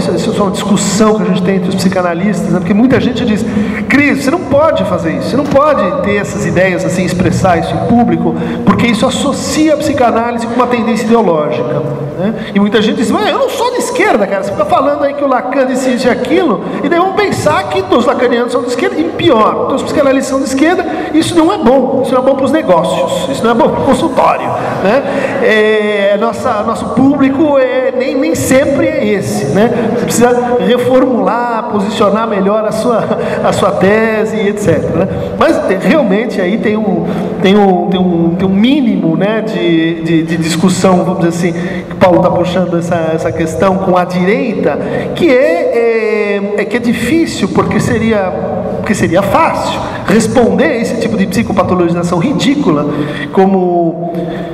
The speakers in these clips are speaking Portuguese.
isso é uma discussão que a gente tem entre os psicanalistas, né? Porque muita gente diz: Cris, você não pode fazer isso, você não pode ter essas ideias assim, expressar isso em público, porque isso associa a psicanálise com uma tendência ideológica, né? E muita gente diz: mas eu não sou de esquerda, cara, você fica falando aí que o Lacan disse isso e aquilo, e daí vamos pensar que os lacanianos são de esquerda, e pior, então os psicanalistas são de esquerda. Isso não é bom, isso não é bom para os negócios, isso não é bom para o consultório, né? Nosso público nem sempre é esse, né? Você precisa reformular, posicionar melhor a sua tese, etc, né? Mas realmente aí tem um mínimo, né, de discussão, vamos dizer assim, que o Paulo está puxando essa questão com a direita, que é difícil, porque seria fácil responder esse tipo de psicopatologização ridícula, como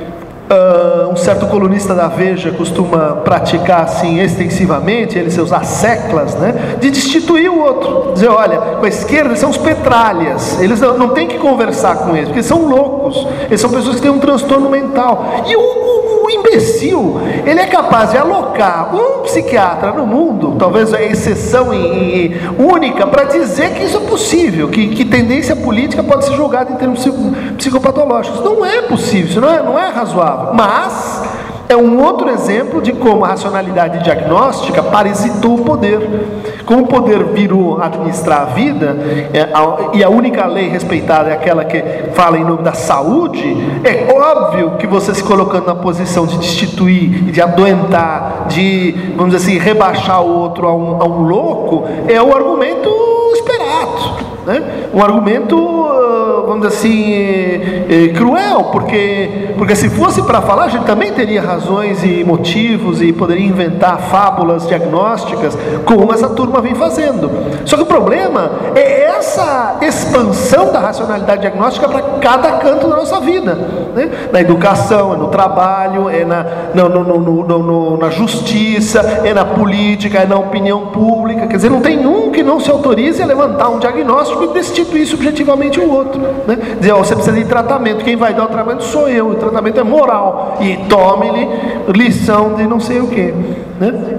um certo colunista da Veja costuma praticar assim extensivamente, ele seus asseclas, né, de destituir o outro, dizer: olha, com a esquerda eles são os petralhas, eles não tem que conversar com eles, porque eles são loucos, eles são pessoas que têm um transtorno mental. E o imbecil, ele é capaz de alocar um psiquiatra no mundo, talvez a exceção única, para dizer que isso é possível, que tendência política pode ser julgada em termos psicopatológicos. Não é possível, isso não é razoável, mas é um outro exemplo de como a racionalidade diagnóstica parasitou o poder. Como o poder virou administrar a vida, e a única lei respeitada é aquela que fala em nome da saúde, é óbvio que você se colocando na posição de destituir, de adoentar, de, vamos dizer assim, rebaixar o outro a um louco, é o argumento esperado, né? Um argumento, vamos dizer assim, cruel, porque se fosse para falar, a gente também teria razões e motivos e poderia inventar fábulas diagnósticas, como essa turma vem fazendo. Só que o problema é essa expansão da racionalidade diagnóstica para cada canto da nossa vida, né? Na educação, é no trabalho, é na justiça, é na política, é na opinião pública. Quer dizer, não tem um que não se autorize a levantar um diagnóstico e destituir subjetivamente o outro, né? Dizer: ó, você precisa de tratamento, quem vai dar o tratamento sou eu, o tratamento é moral, e tome-lhe lição de não sei o quê, né?